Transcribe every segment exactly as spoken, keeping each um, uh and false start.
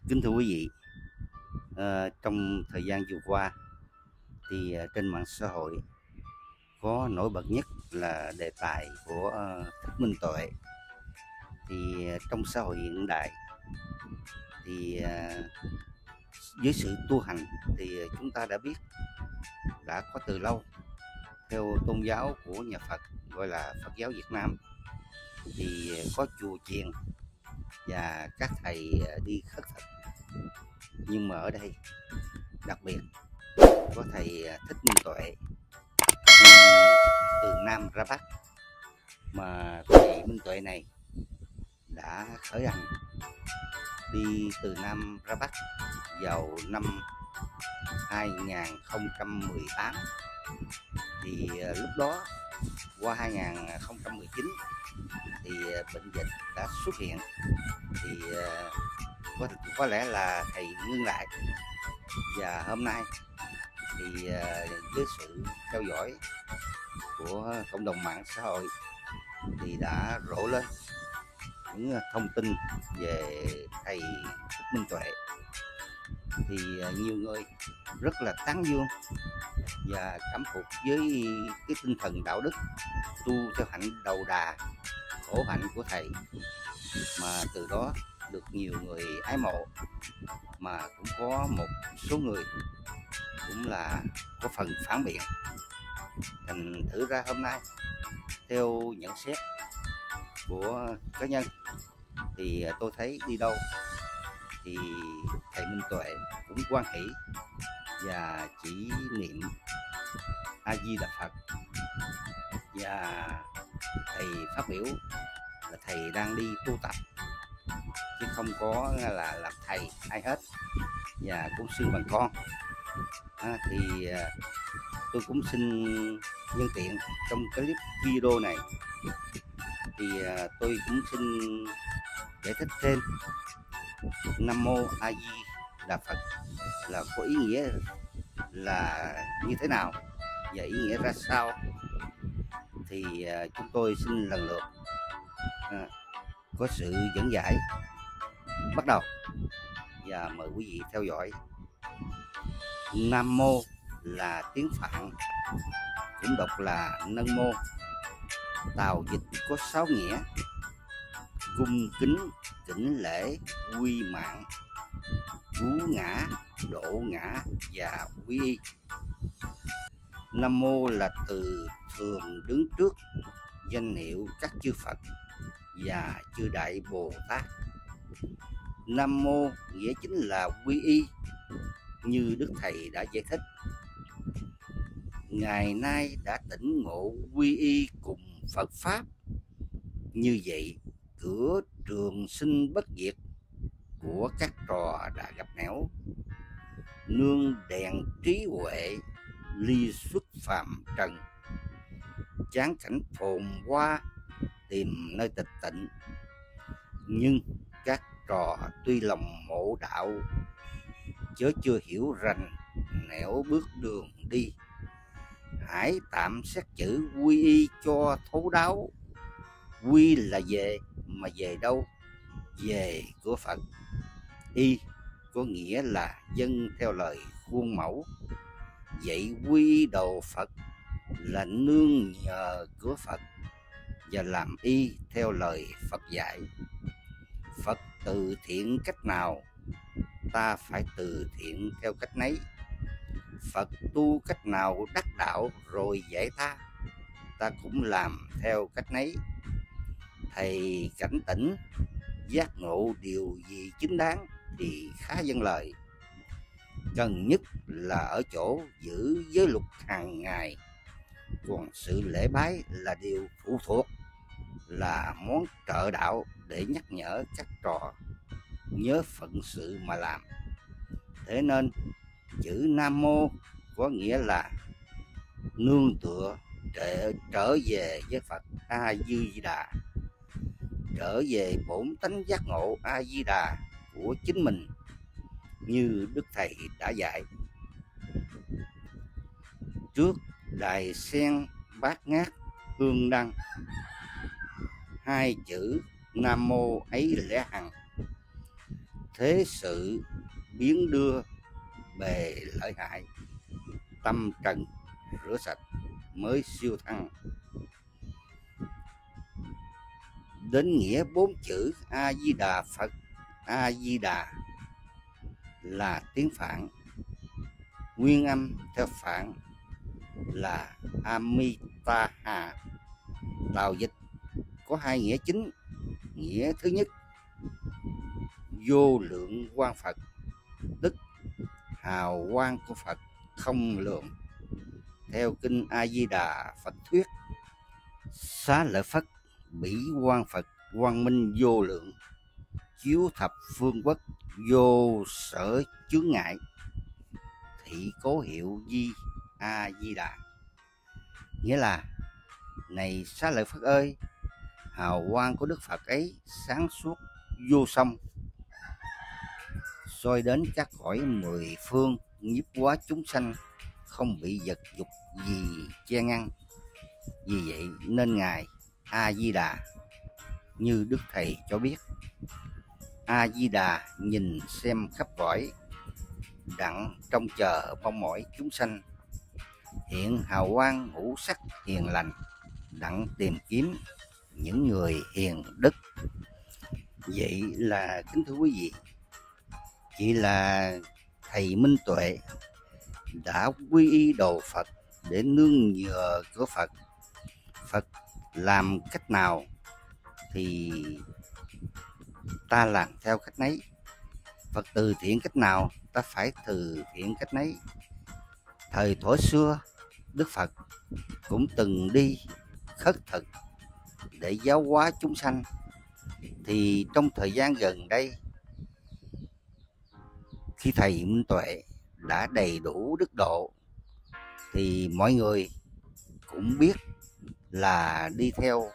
Kính thưa quý vị, ờ, trong thời gian vừa qua thì ờ, trên mạng xã hội có nổi bật nhất là đề tài của ờ, Thích Minh Tuệ. Thì ờ, trong xã hội hiện đại thì ờ, với sự tu hành thì chúng ta đã biết đã có từ lâu, theo tôn giáo của nhà Phật gọi là Phật giáo Việt Nam, thì có chùa chiền và các thầy ờ, đi khất thực. Nhưng mà ở đây đặc biệt có thầy ờ, Thích Minh Tuệ đi từ Nam ra Bắc, mà thầy Minh Tuệ này đã khởi hành đi từ Nam ra Bắc vào năm hai không một tám. Thì lúc đó qua hai không một chín thì bệnh dịch đã xuất hiện, thì có, có lẽ là thầy ngưng lại. Và hôm nay thì với sự theo dõi của cộng đồng mạng xã hội thì đã rộ lên những thông tin về thầy Thích Minh Tuệ, thì nhiều người rất là tán dương và cảm phục với cái tinh thần đạo đức tu theo hạnh đầu đà khổ hạnh của thầy, mà từ đó được nhiều người ái mộ. Mà cũng có một số người cũng là có phần phản biện. Thành thử ra hôm nay theo nhận xét của cá nhân thì tôi thấy đi đâu thì thầy Minh Tuệ cũng hoan hỷ và chỉ niệm A Di Đà Phật, và thầy phát biểu là thầy đang đi tu tập chứ không có là làm thầy ai hết, và cũng xưng bằng con. À, thì tôi cũng xin nhân tiện trong clip video này thì tôi cũng xin giải thích thêm Nam Mô A Di Đà Phật là có ý nghĩa là như thế nào và ý nghĩa ra sao. Thì chúng tôi xin lần lượt à, có sự dẫn giải bắt đầu, và mời quý vị theo dõi. Nam Mô là tiếng Phạn, cũng đọc là Nâng Mô. Tào dịch có sáu nghĩa: cung kính, kính lễ, quy mạng, cứu ngã, độ ngã và quy y. Nam Mô là từ thường đứng trước danh hiệu các chư Phật và chư Đại Bồ Tát. Nam Mô nghĩa chính là quy y, như Đức Thầy đã giải thích. Ngày nay đã tỉnh ngộ quy y cùng Phật Pháp, như vậy cửa trường sinh bất diệt của các trò đã gặp nẻo. Nương đèn trí huệ ly xuất phàm trần, chán cảnh phồn hoa tìm nơi tịch tịnh. Nhưng các trò tuy lòng mộ đạo, chớ chưa hiểu rành nẻo bước đường đi. Hãy tạm xét chữ quy y cho thấu đáo. Quy là về, mà về đâu? Về của Phật. Y có nghĩa là dân theo lời khuôn mẫu. Vậy quy đầu Phật là nương nhờ của Phật và làm y theo lời Phật dạy. Phật từ thiện cách nào, ta phải từ thiện theo cách nấy. Phật tu cách nào đắc đạo rồi dạy ta, ta cũng làm theo cách nấy. Thầy cảnh tỉnh giác ngộ điều gì chính đáng thì khá vâng lời. Cần nhất là ở chỗ giữ giới luật hàng ngày, còn sự lễ bái là điều phụ thuộc, là món trợ đạo để nhắc nhở các trò nhớ phận sự mà làm. Thế nên chữ Nam Mô có nghĩa là nương tựa để trở về với Phật A Di Đà, trở về bổn tánh giác ngộ A Di Đà của chính mình, như Đức Thầy đã dạy. Trước đài sen bát ngát hương đăng, hai chữ Nam Mô ấy lẽ hằng. thế sự biến đưa bề lợi hại, tâm trần rửa sạch mới siêu thăng. Đến nghĩa bốn chữ A Di Đà Phật. A Di Đà là tiếng Phạn, nguyên âm theo Phạn là Amitaha. Tào dịch có hai nghĩa chính. Nghĩa thứ nhất, vô lượng quang Phật, tức hào quang của Phật không lượng. Theo kinh A Di Đà Phật thuyết, xá lợi Phất bỉ quang Phật quang minh vô lượng, chiếu thập phương quốc vô sở chướng ngại, thị cố hiệu Di A Di Đà. Nghĩa là, này xá lợi Phất ơi, hào quang của Đức Phật ấy sáng suốt vô song, soi đến các cõi mười phương, nhiếp hóa chúng sanh không bị vật dục gì che ngăn. Vì vậy nên ngài A Di Đà như Đức Thầy cho biết, A Di Đà nhìn xem khắp cõi, đặng trông chờ mong mỏi chúng sanh, hiện hào quang ngũ sắc hiền lành, đặng tìm kiếm những người hiền đức. Vậy là kính thưa quý vị, chỉ là thầy Minh Tuệ đã quy y đồ Phật để nương nhờ của Phật. Phật làm cách nào thì ta làm theo cách nấy. Phật từ thiện cách nào ta phải từ thiện cách nấy. Thời thuở xưa, Đức Phật cũng từng đi khất thực để giáo hóa chúng sanh. Thì trong thời gian gần đây, khi thầy Minh Tuệ đã đầy đủ đức độ, thì mọi người cũng biết là đi theo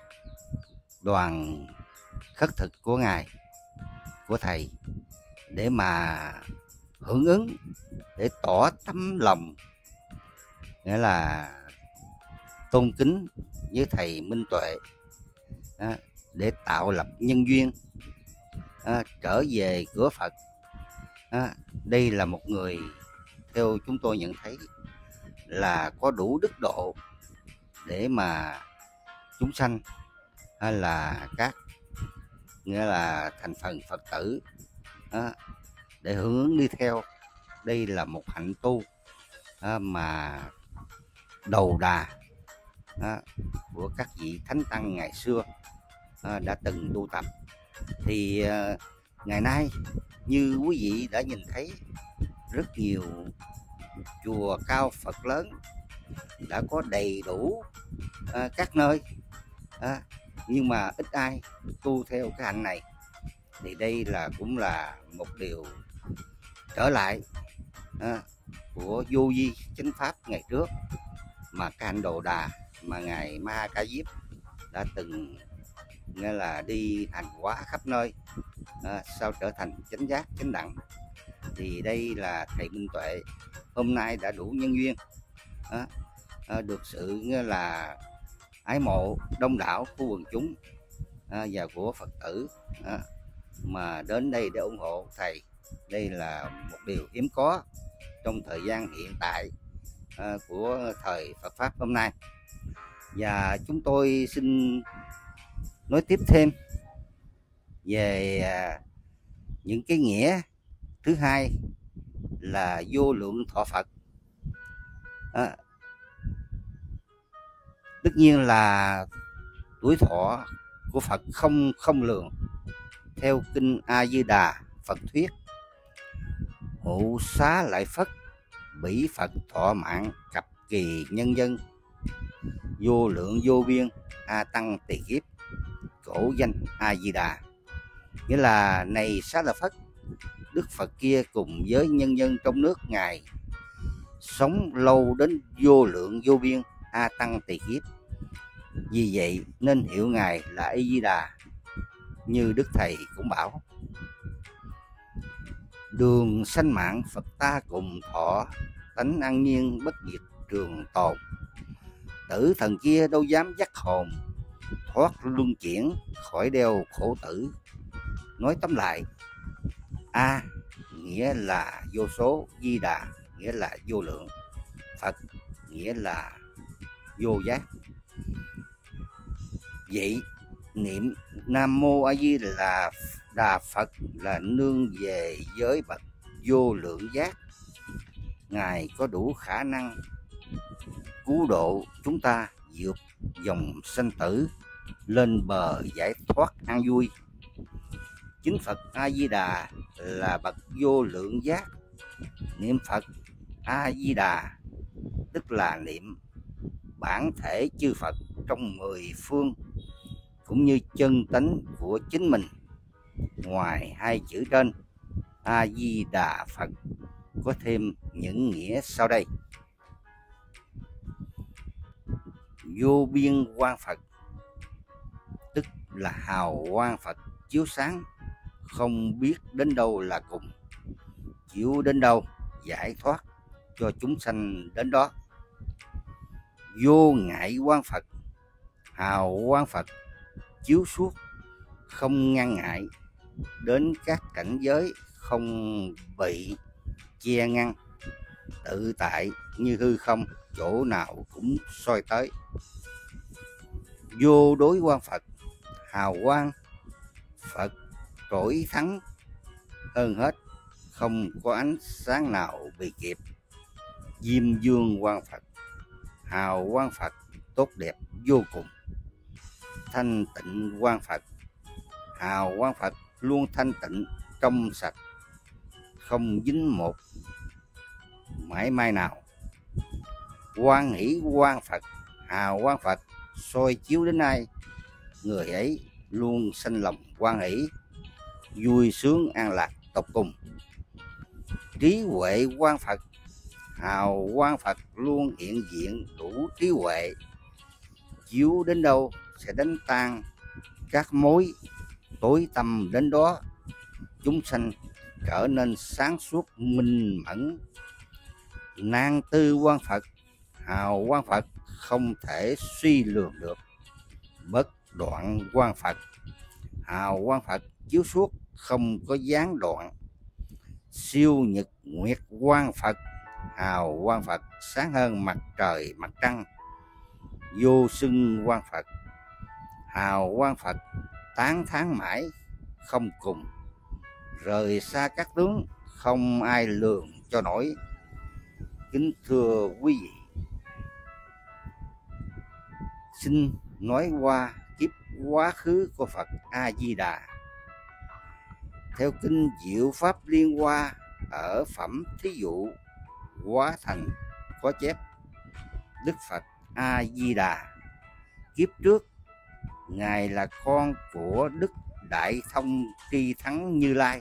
đoàn khất thực của ngài, của thầy, để mà hưởng ứng, để tỏ tấm lòng, nghĩa là tôn kính với thầy Minh Tuệ, để tạo lập nhân duyên trở về cửa Phật. Đây là một người theo chúng tôi nhận thấy là có đủ đức độ để mà chúng sanh hay là các nghĩa là thành phần Phật tử để hưởng ứng đi theo. Đây là một hạnh tu mà đầu đà của các vị thánh tăng ngày xưa đã từng tu tập. Thì ngày nay như quý vị đã nhìn thấy, rất nhiều chùa cao Phật lớn đã có đầy đủ à, các nơi, à, nhưng mà ít ai tu theo cái hạnh này. Thì đây là cũng là một điều trở lại à, của vô vi chánh pháp ngày trước, mà cái hạnh đồ đà mà ngài Ma Ca Diếp đã từng nghĩa là đi hành hóa khắp nơi, à, sau trở thành chánh giác chánh đẳng. Thì đây là thầy Minh Tuệ hôm nay đã đủ nhân duyên, à, à, được sự nghĩa là ái mộ đông đảo của quần chúng à, và của Phật tử à, mà đến đây để ủng hộ thầy. Đây là một điều hiếm có trong thời gian hiện tại à, của thời Phật pháp hôm nay. Và chúng tôi xin nói tiếp thêm về à, những cái nghĩa thứ hai là vô lượng thọ Phật. À, tất nhiên là tuổi thọ của Phật không không lường. Theo kinh A Di Đà Phật thuyết, hộ xá lợi Phất bỉ Phật thọ mạng cập kỳ nhân dân, vô lượng vô biên a tăng tỳ kiếp, cổ danh A Di Đà. Nghĩa là này xá lợi Phất, Đức Phật kia cùng với nhân dân trong nước ngài sống lâu đến vô lượng vô biên a tăng tỳ kiếp. Vì vậy nên hiệu ngài là A Di Đà, như Đức Thầy cũng bảo: đường sanh mạng Phật ta cùng thọ, tánh an nhiên bất diệt trường tồn. Tử thần kia đâu dám dắt hồn, thoát luân chuyển khỏi đeo khổ tử. Nói tóm lại, A nghĩa là vô số, Di Đà nghĩa là vô lượng, Phật nghĩa là vô giác. Vậy niệm Nam Mô A Di là Đà Phật là nương về với bậc vô lượng giác. Ngài có đủ khả năng cứu độ chúng ta vượt dòng sanh tử, lên bờ giải thoát an vui. Chính Phật A Di Đà là bậc vô lượng giác. Niệm Phật A Di Đà tức là niệm bản thể chư Phật trong mười phương, cũng như chân tánh của chính mình. Ngoài hai chữ trên A Di Đà Phật có thêm những nghĩa sau đây: vô biên quang Phật tức là hào quang Phật chiếu sáng, không biết đến đâu là cùng, chiếu đến đâu giải thoát cho chúng sanh đến đó. Vô ngại quang Phật, hào quang Phật chiếu suốt, không ngăn ngại đến các cảnh giới, không bị che ngăn, tự tại như hư không, chỗ nào cũng soi tới. Vô đối quang Phật, hào quang Phật trỗi thắng hơn hết, không có ánh sáng nào bị kịp. Diêm dương quang Phật, hào quang Phật tốt đẹp vô cùng. Thanh tịnh quang Phật, hào quang Phật luôn thanh tịnh trong sạch, không dính một mãi may nào. Hoan hỷ quang Phật, hào quang Phật soi chiếu đến ai, người ấy luôn sanh lòng hoan hỷ, vui sướng an lạc tột cùng. Trí huệ quang Phật, hào quang Phật luôn hiện diện đủ trí huệ, chiếu đến đâu sẽ đánh tan các mối tối tăm đến đó, chúng sanh trở nên sáng suốt minh mẫn. Nan tư quang Phật, hào quang Phật không thể suy lường được. Bất đoạn quang Phật, hào quang Phật chiếu suốt, không có gián đoạn. Siêu nhật nguyệt quang Phật, hào quang Phật sáng hơn mặt trời mặt trăng. Vô xưng quang Phật, hào quang Phật tán thán mãi không cùng, rời xa các tướng không ai lường cho nổi. Kính thưa quý vị, xin nói qua kiếp quá khứ của Phật A Di Đà. Theo kinh Diệu Pháp Liên Hoa ở phẩm thí dụ Hóa Thành có chép: Đức Phật A Di Đà kiếp trước Ngài là con của Đức Đại Thông Tri Thắng Như Lai.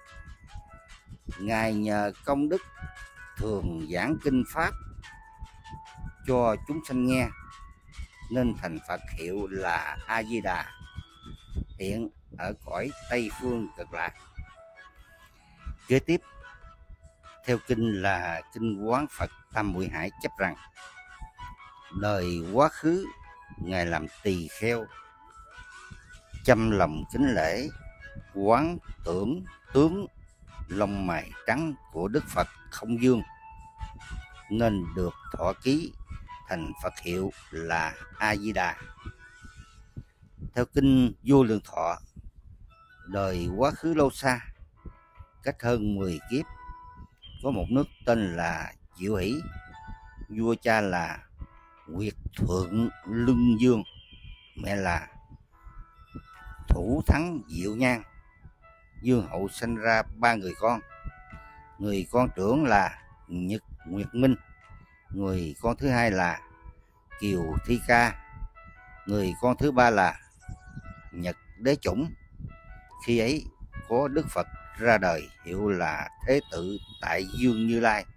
Ngài nhờ công đức thường giảng kinh pháp cho chúng sanh nghe, nên thành Phật hiệu là A Di Đà, hiện ở cõi Tây Phương Cực Lạc. Kế tiếp theo kinh là kinh Quán Phật Tam Muội Hải chấp rằng đời quá khứ Ngài làm tỳ kheo, chăm lòng kính lễ, quán tưởng tướng lông mày trắng của Đức Phật Không Dương, nên được thọ ký thành Phật hiệu là A Di Đà. Theo kinh Vô Lượng Thọ, đời quá khứ lâu xa, cách hơn mười kiếp, có một nước tên là Diệu Hỷ, vua cha là Nguyệt Thượng Lưng Dương, mẹ là Thủ Thắng Diệu Nhan. Dương hậu sinh ra ba người con. Người con trưởng là Nhật Nguyệt Minh, người con thứ hai là Kiều Thi Ca, người con thứ ba là Nhật Đế Chủng. Khi ấy có Đức Phật ra đời, hiệu là Thế Tự Tại Dương Như Lai.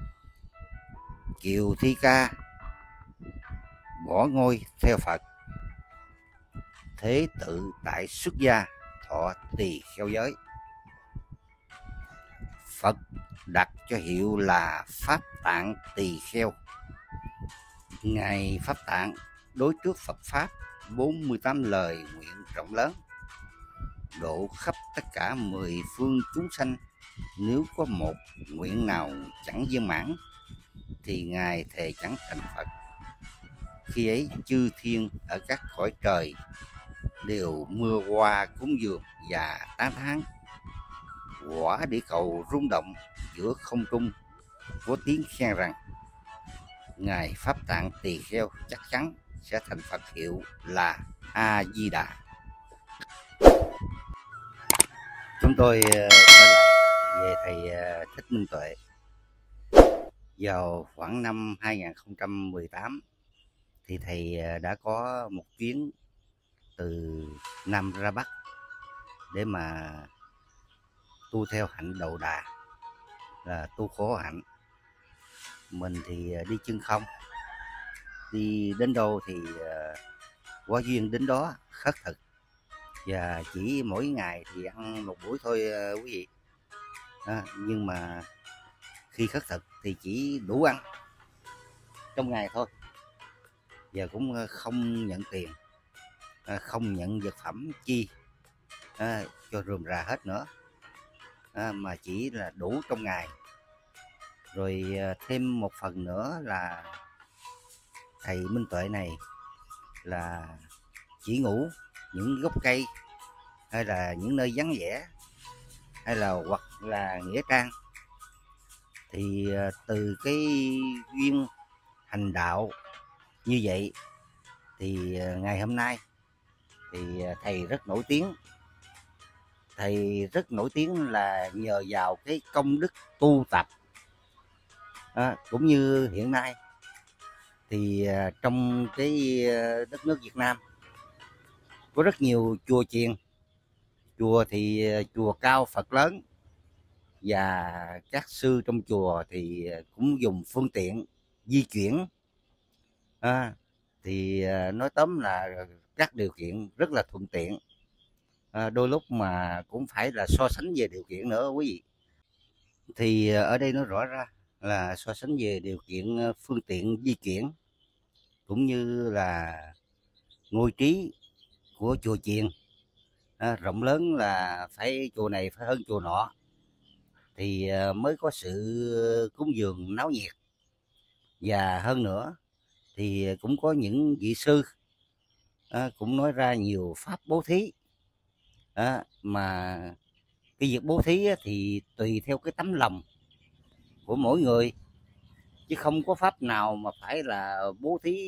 Kiều Thi Ca bỏ ngôi theo Phật, Thế Tự Tại xuất gia thọ tỳ kheo giới. Phật đặt cho hiệu là Pháp Tạng Tỳ Kheo. Ngài Pháp Tạng đối trước Phật Pháp bốn mươi tám lời nguyện rộng lớn, độ khắp tất cả mười phương chúng sanh. Nếu có một nguyện nào chẳng viên mãn thì Ngài thề chẳng thành Phật. Khi ấy chư thiên ở các cõi trời đều mưa hoa cúng dường và tán thán. Quả địa cầu rung động giữa không trung, có tiếng khen rằng Ngài Pháp Tạng Tỳ Kheo chắc chắn sẽ thành Phật hiệu là A Di Đà. Chúng tôi nói lại về thầy Thích Minh Tuệ. Vào khoảng năm hai nghìn không trăm mười tám thì thầy đã có một chuyến từ Nam ra Bắc để mà tu theo hạnh đầu đà, là tu khổ hạnh. Mình thì đi chân không, đi đến đâu thì quả duyên đến đó, khất thực, và chỉ mỗi ngày thì ăn một buổi thôi quý vị. À, nhưng mà khi khất thực thì chỉ đủ ăn trong ngày thôi, và cũng không nhận tiền, không nhận vật phẩm chi à, cho rườm rà hết nữa, à, mà chỉ là đủ trong ngày. Rồi thêm một phần nữa là thầy Minh Tuệ này là chỉ ngủ những gốc cây, hay là những nơi vắng vẻ, hay là hoặc là nghĩa trang. Thì từ cái duyên hành đạo như vậy thì ngày hôm nay thì thầy rất nổi tiếng. Thầy rất nổi tiếng là nhờ vào cái công đức tu tập, à, cũng như hiện nay thì trong cái đất nước Việt Nam có rất nhiều chùa chiền. Chùa thì chùa cao Phật lớn, và các sư trong chùa thì cũng dùng phương tiện di chuyển, à, thì nói tóm là các điều kiện rất là thuận tiện. À, đôi lúc mà cũng phải là so sánh về điều kiện nữa quý vị. Thì ở đây nó rõ ra là so sánh về điều kiện phương tiện di chuyển, cũng như là ngôi trí của chùa chiền, à, rộng lớn là phải chùa này phải hơn chùa nọ thì mới có sự cúng dường náo nhiệt. Và hơn nữa thì cũng có những vị sư à, cũng nói ra nhiều pháp bố thí, à, mà cái việc bố thí thì tùy theo cái tấm lòng của mỗi người, chứ không có pháp nào mà phải là bố thí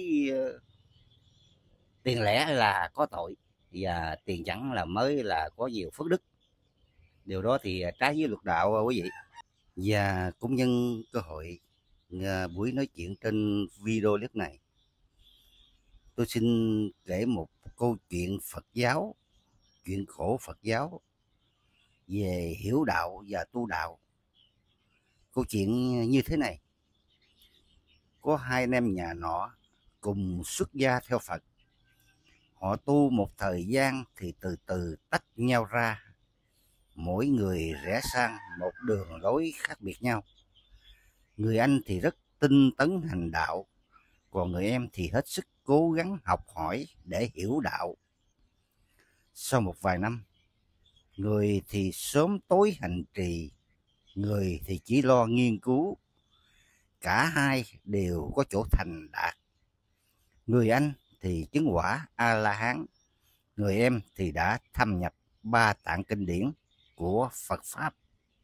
tiền lẻ là có tội, và tiền chẳng là mới là có nhiều phước đức. Điều đó thì trái với luật đạo quý vị. Và cũng nhân cơ hội buổi nói chuyện trên video clip này, tôi xin kể một câu chuyện Phật giáo, chuyện khổ Phật giáo về hiểu đạo và tu đạo. Câu chuyện như thế này: có hai anh em nhà nọ cùng xuất gia theo Phật. Họ tu một thời gian thì từ từ tách nhau ra, mỗi người rẽ sang một đường lối khác biệt nhau. Người anh thì rất tinh tấn hành đạo, còn người em thì hết sức cố gắng học hỏi để hiểu đạo. Sau một vài năm, người thì sớm tối hành trì, người thì chỉ lo nghiên cứu. Cả hai đều có chỗ thành đạt. Người anh thì chứng quả A-la-hán, người em thì đã thâm nhập ba tạng kinh điển của Phật Pháp.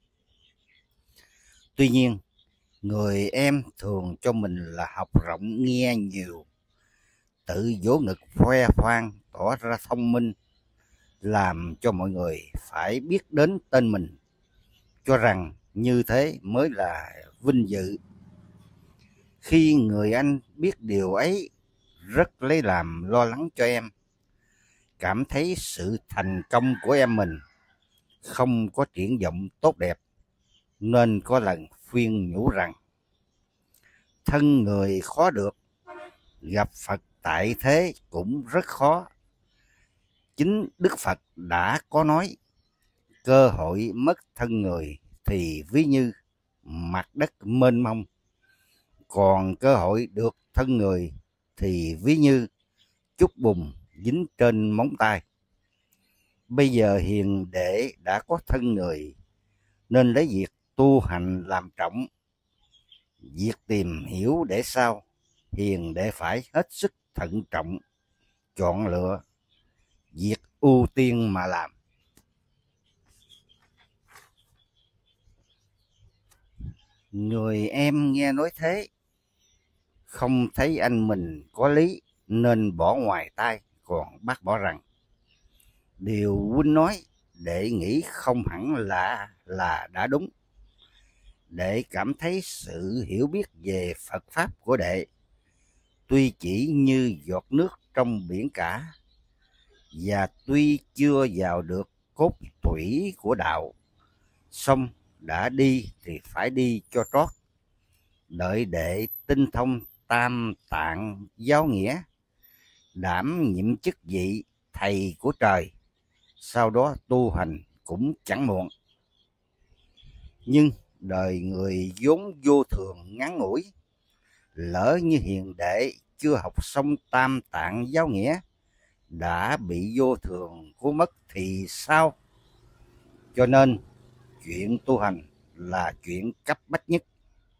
Tuy nhiên, người em thường cho mình là học rộng nghe nhiều, tự vỗ ngực khoe khoang tỏ ra thông minh, làm cho mọi người phải biết đến tên mình, cho rằng như thế mới là vinh dự. Khi người anh biết điều ấy, rất lấy làm lo lắng cho em, cảm thấy sự thành công của em mình không có triển vọng tốt đẹp, nên có lần khuyên nhủ rằng thân người khó được, gặp Phật tại thế cũng rất khó. Chính Đức Phật đã có nói, cơ hội mất thân người thì ví như mặt đất mênh mông, còn cơ hội được thân người thì ví như chút bùn dính trên móng tay. Bây giờ hiền đệ đã có thân người, nên lấy việc tu hành làm trọng. Việc tìm hiểu để sao, hiền đệ phải hết sức thận trọng, chọn lựa việc ưu tiên mà làm. Người em nghe nói thế, không thấy anh mình có lý, nên bỏ ngoài tai, còn bác bỏ rằng điều huynh nói đệ nghĩ không hẳn là là đã đúng. Đệ cảm thấy sự hiểu biết về Phật pháp của đệ tuy chỉ như giọt nước trong biển cả, và tuy chưa vào được cốt tủy của đạo, song đã đi thì phải đi cho trót. Đợi đệ tinh thông tam tạng giáo nghĩa, đảm nhiệm chức vị thầy của trời, sau đó tu hành cũng chẳng muộn. Nhưng đời người vốn vô thường ngắn ngủi, lỡ như hiền đệ chưa học xong tam tạng giáo nghĩa, đã bị vô thường cuốn mất thì sao? Cho nên chuyện tu hành là chuyện cấp bách nhất.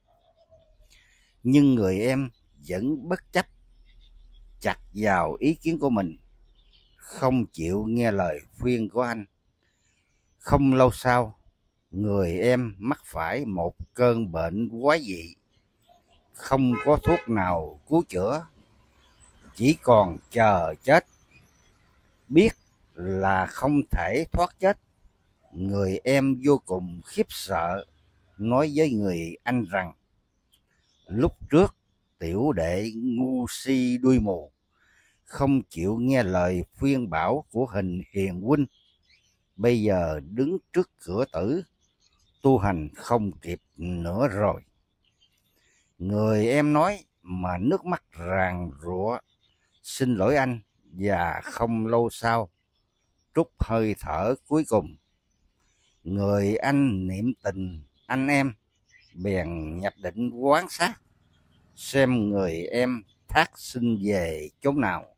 Nhưng người em vẫn bất chấp, chặt vào ý kiến của mình, không chịu nghe lời khuyên của anh. Không lâu sau, người em mắc phải một cơn bệnh quái dị, không có thuốc nào cứu chữa, chỉ còn chờ chết. Biết là không thể thoát chết, người em vô cùng khiếp sợ, nói với người anh rằng lúc trước tiểu đệ ngu si đuôi mù, không chịu nghe lời khuyên bảo của Hình Hiền huynh, bây giờ đứng trước cửa tử, tu hành không kịp nữa rồi. Người em nói mà nước mắt ràn rụa, xin lỗi anh, và không lâu sau trút hơi thở cuối cùng. Người anh niệm tình anh em, bèn nhập định quán sát, xem người em thác sinh về chốn nào.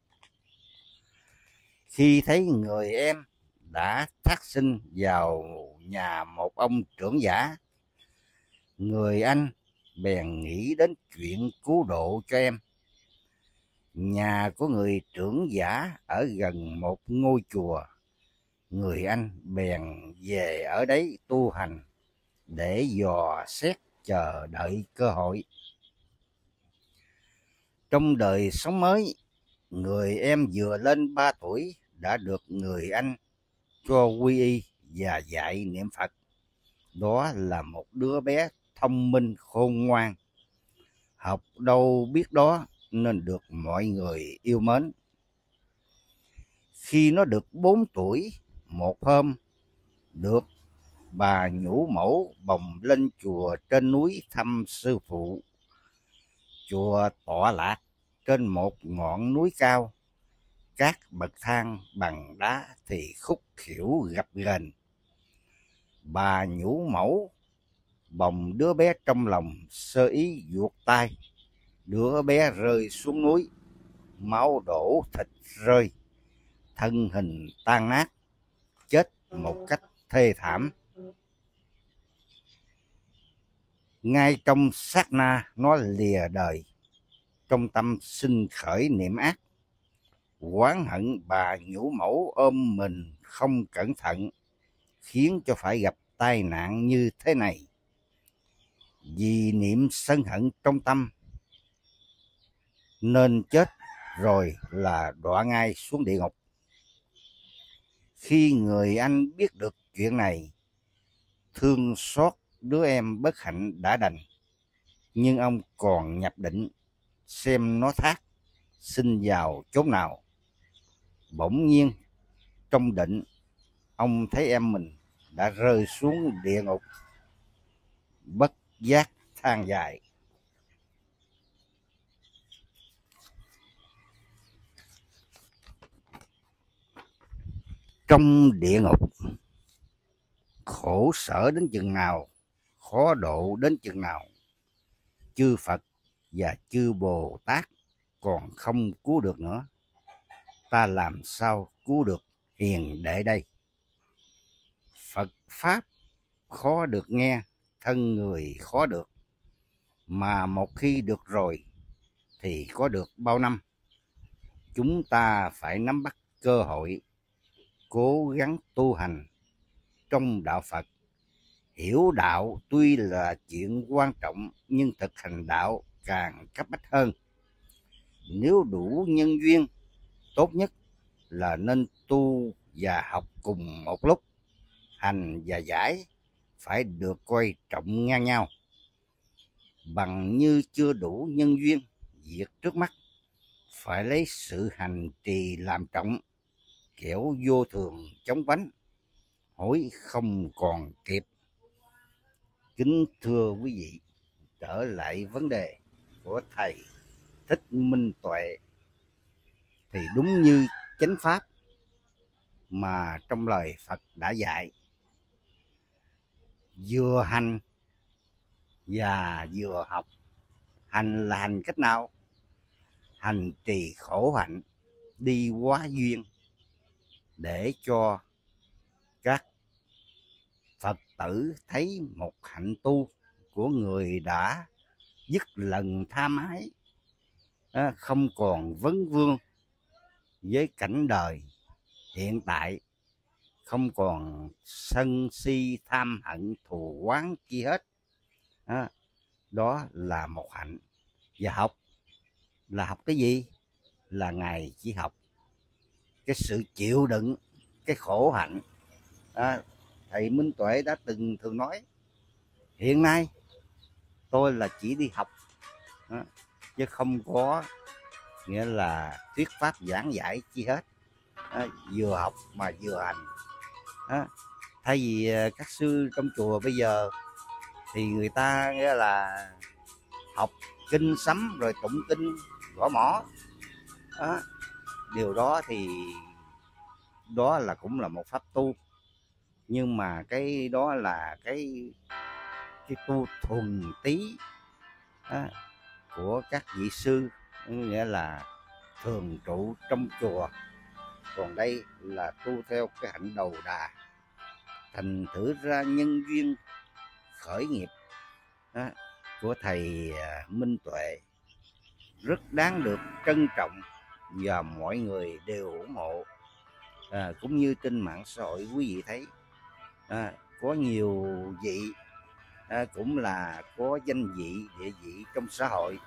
Khi thấy người em đã thác sinh vào nhà một ông trưởng giả, người anh bèn nghĩ đến chuyện cứu độ cho em. Nhà của người trưởng giả ở gần một ngôi chùa, người anh bèn về ở đấy tu hành để dò xét chờ đợi cơ hội. Trong đời sống mới, người em vừa lên ba tuổi đã được người anh cho quy y và dạy niệm Phật. Đó là một đứa bé thông minh khôn ngoan, học đâu biết đó, nên được mọi người yêu mến. Khi nó được bốn tuổi, một hôm được bà nhũ mẫu bồng lên chùa trên núi thăm sư phụ. Chùa tọa lạc trên một ngọn núi cao, các bậc thang bằng đá thì khúc khuỷu gập ghềnh. Bà nhũ mẫu bồng đứa bé trong lòng, sơ ý vuột tay, đứa bé rơi xuống núi, máu đổ thịt rơi, thân hình tan nát, chết một cách thê thảm. Ngay trong sát na nó lìa đời, trong tâm sinh khởi niệm ác, oán hận bà nhũ mẫu ôm mình không cẩn thận, khiến cho phải gặp tai nạn như thế này. Vì niệm sân hận trong tâm nên chết rồi là đọa ngay xuống địa ngục. Khi người anh biết được chuyện này, thương xót đứa em bất hạnh đã đành, nhưng ông còn nhập định xem nó thác sinh vào chốn nào. Bỗng nhiên trong định, ông thấy em mình đã rơi xuống địa ngục, bất giác than dài. Trong địa ngục, khổ sở đến chừng nào, khó độ đến chừng nào, chư Phật và chư Bồ Tát còn không cứu được nữa, ta làm sao cứu được hiền đệ đây? Phật pháp khó được nghe, thân người khó được, mà một khi được rồi thì có được bao năm. Chúng ta phải nắm bắt cơ hội, cố gắng tu hành trong đạo Phật. Hiểu đạo tuy là chuyện quan trọng, nhưng thực hành đạo càng cấp bách hơn. Nếu đủ nhân duyên, tốt nhất là nên tu và học cùng một lúc. Hành và giải phải được coi trọng ngang nhau. Bằng như chưa đủ nhân duyên, việc trước mắt phải lấy sự hành trì làm trọng, kẻo vô thường chóng vánh, hối không còn kịp. Kính thưa quý vị, trở lại vấn đề của thầy Thích Minh Tuệ, thì đúng như chánh pháp mà trong lời Phật đã dạy, vừa hành và vừa học. Hành là hành cách nào? Hành trì khổ hạnh, đi hóa duyên, để cho các Phật tử thấy một hạnh tu của người đã dứt lần tham ái, không còn vấn vương với cảnh đời hiện tại, không còn sân si tham hận thù oán chi hết. Đó là một hạnh. Và học là học cái gì? Là Ngài chỉ học cái sự chịu đựng cái khổ hạnh. à, Thầy Minh Tuệ đã từng thường nói, hiện nay tôi là chỉ đi học, à, chứ không có nghĩa là thuyết pháp giảng giải chi hết. à, Vừa học mà vừa hành. à, Thay vì các sư trong chùa bây giờ thì người ta nghĩa là học kinh sấm rồi tụng kinh gõ mõ. à, Điều đó thì đó là cũng là một pháp tu, nhưng mà cái đó là cái cái tu thuần tí à, của các vị sư, nghĩa là thường trụ trong chùa. Còn đây là tu theo cái hạnh đầu đà, thành thử ra nhân duyên khởi nghiệp à, của thầy Minh Tuệ rất đáng được trân trọng và mọi người đều ủng hộ. à, cũng như trên mạng xã hội quý vị thấy, à, có nhiều vị à, cũng là có danh vị địa vị trong xã hội,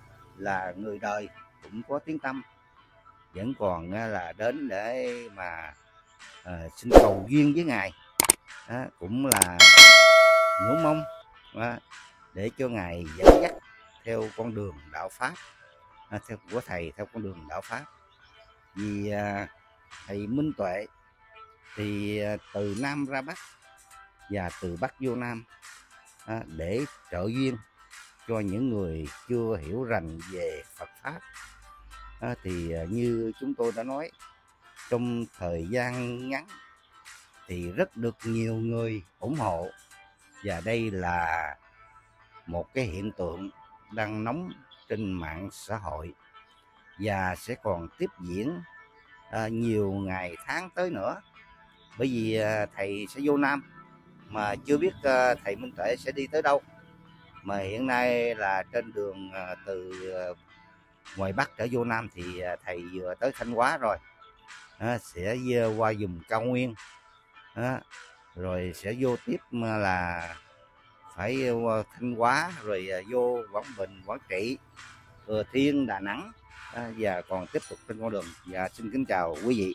là người đời cũng có tiếng tăm, vẫn còn à, là đến để mà à, xin cầu duyên với Ngài, à, cũng là ngưỡng mong à, để cho Ngài dẫn dắt theo con đường đạo pháp, à, theo của thầy theo con đường đạo pháp. Vì à, thầy Minh Tuệ thì à, từ Nam ra Bắc và từ Bắc vô Nam, à, để trợ duyên cho những người chưa hiểu rành về Phật pháp. à, thì à, như chúng tôi đã nói, trong thời gian ngắn thì rất được nhiều người ủng hộ, và đây là một cái hiện tượng đang nóng trên mạng xã hội và sẽ còn tiếp diễn à, nhiều ngày tháng tới nữa. Bởi vì à, thầy sẽ vô Nam mà chưa biết à, thầy Minh Tuệ sẽ đi tới đâu, mà hiện nay là trên đường à, từ à, ngoài Bắc trở vô Nam thì à, thầy vừa tới Thanh Hóa rồi, à, sẽ qua vùng cao nguyên, à, rồi sẽ vô tiếp là phải Thanh Hóa, rồi vô Quảng Bình, Quảng Trị, Thừa Thiên, Đà Nẵng, à, và còn tiếp tục trên con đường. Và xin kính chào quý vị,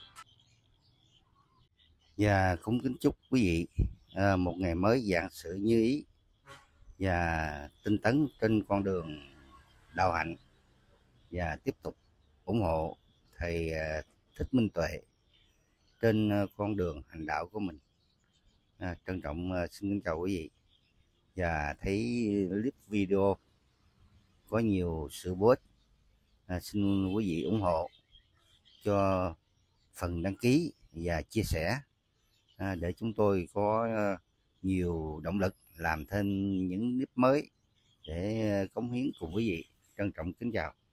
và cũng kính chúc quý vị à, một ngày mới vạn sự như ý và tinh tấn trên con đường đạo hạnh, và tiếp tục ủng hộ thầy Thích Minh Tuệ trên con đường hành đạo của mình. à, trân trọng xin kính chào quý vị, và thấy clip video có nhiều sự bổ ích, à, xin quý vị ủng hộ cho phần đăng ký và chia sẻ, à, để chúng tôi có nhiều động lực làm thêm những clip mới để cống hiến cùng quý vị. Trân trọng kính chào.